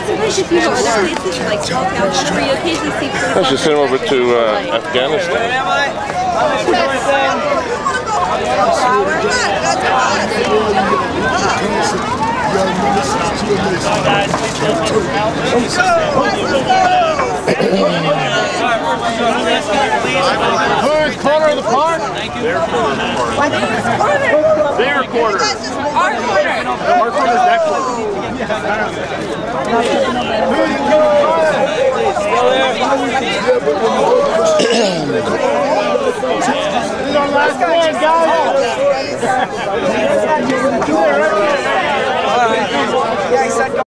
sometimes if you go other places, like small towns, where you occasionally see police. Let's just send him over to Afghanistan. Who's corner of the park? Their quarter. Our quarter. Our quarter's that quarter. Who's our last one, guys?